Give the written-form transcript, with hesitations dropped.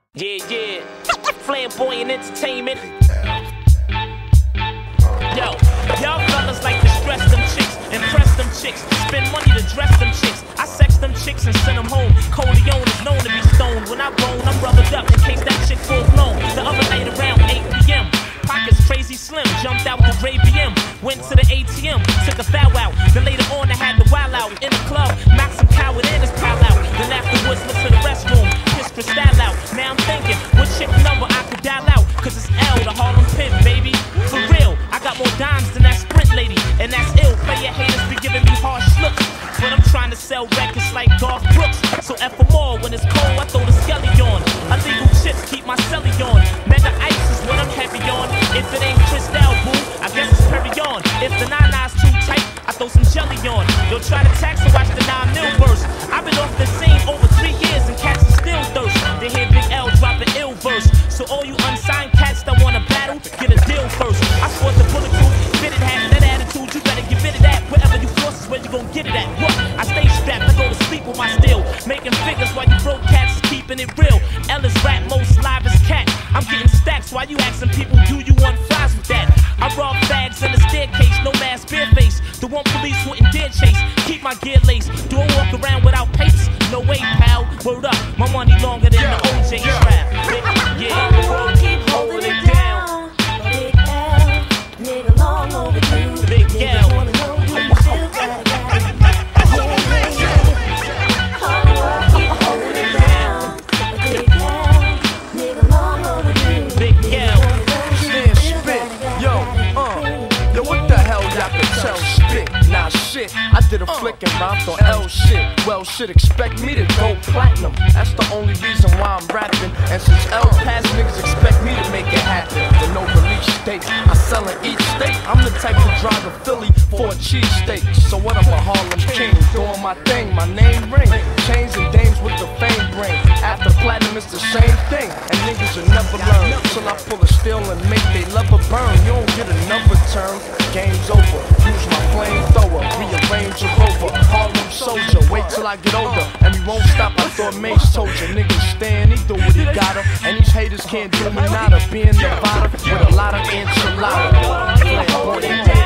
Yeah. Flamboyant entertainment. Yo, y'all fellas like to stress them chicks, impress them chicks, spend money to dress them chicks. I sex them chicks and send them home. Coleon is known to be stoned. When I roll, I'm rubbed up in case that chick full blown. The other night around 8 p.m. Pockets crazy slim, jumped out the gray BM. Went to the ATM, took a foul out. Then later on I had to wild out in the club, knock some coward in his pal out. Then afterwards went to the restroom, pissed Cristal out. Now I'm thinking, what chick number I could dial out? Cause it's L, the Harlem Pimp, baby. For real, I got more dimes than that Sprint lady. And that's ill, player haters be giving me harsh looks. But I'm trying to sell records like Garth Brooks. So F for more, when it's cold I throw the skelly on. Illegal chips keep my celly on. Mega ice is what I'm heavy on. If it ain't Cristal, boo, I guess it's Perry on. If the 9-9's too tight, I throw some jelly on. You'll try to tax and watch the 9 mil verse. I've been off the scene over 3 years and cats are still thirst. They hear Big L drop an ill verse. So all you unsigned cats that wanna battle, get a deal first. I sport the bulletproof, fitted hat, that attitude, you better get rid of that. Wherever you force is where you gon' get it at. What? I stay strapped, I go to sleep with my steel. Making figures while you broke cats is keeping it real. L is rap, most live is cat. I'm getting stacks while you asking people, do you want fries with that? I rob bags in the staircase, no mask, bare face. The one police wouldn't dare chase. Keep my gear laced. Do I walk around without papes? No way, pal. Word up, my money longer than the OJ trap. Yeah, keep holding it down. Big L, nigga long overdue. Big L. Wanna know do you feel that? Keep holding it down. Big L, nigga long overdue. Big L. Yo, what the hell y'all can tell? Spit, nah shit. I did a flick and rhymed on L shit. Well, shit, expect me to go platinum. That's the only reason why I'm rapping. And since L passed, niggas expect me to make it happen. With no release date, I sell in each state. I'm the type to drive to Philly for a cheesesteak. So what, I'm a Harlem king, doing my thing. My name ring, chains and dames with the fame bring. After platinum, it's the same thing. And niggas will never learn till I pull a steel and make they love a burn. You don't get another turn, game's over. Use my flamethrower, rearrange your rover. Harlem soldier, wait till I get older. And we won't stop, I thought Mace told you. Niggas stand, he do what he gotta. And these haters can't do me nada. Being Nevada with a lot of enchilada. Flamboyant.